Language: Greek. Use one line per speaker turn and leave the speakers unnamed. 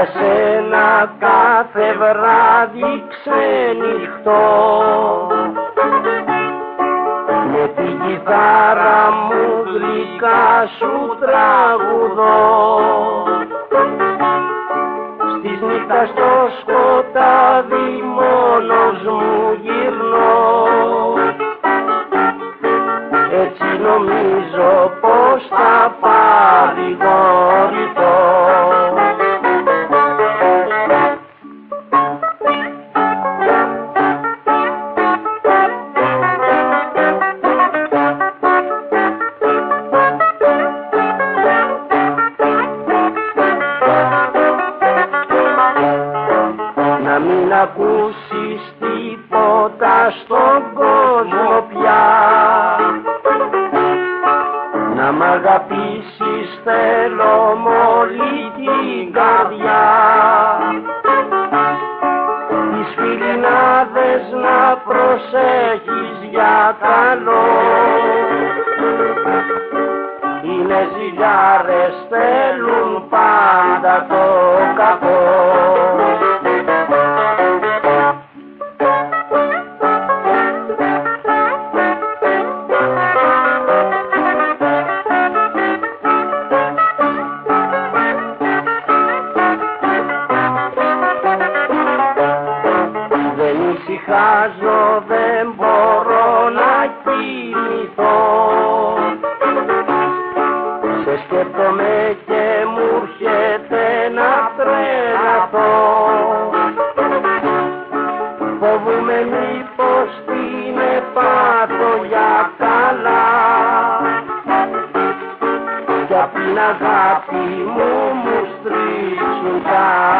σένα κάθε βράδυ ξενυχτώ, με την κιθάρα μου γλυκά σου τραγουδώ, στις νύχτας στο σκοτάδι μόνος μου γυρνώ, έτσι νομίζω πως θα παρηγορηθώ. Να μην ακούσεις τίποτα στον κόσμο πια, να μ' αγαπήσεις θέλω μ' όλη την καρδιά, τις φιλινάδες να προσέχεις για καλό, είναι ζυγάρες, θέλουν πάντα το κακό. Ησυχάζω, δεν μπορώ να κοιμηθώ, σε σκέφτομαι και μου έρχεται να τρελαθώ, φοβούμαι μήπως την πάθω για καλά, κι απ' την αγάπη μου στρίξουν τα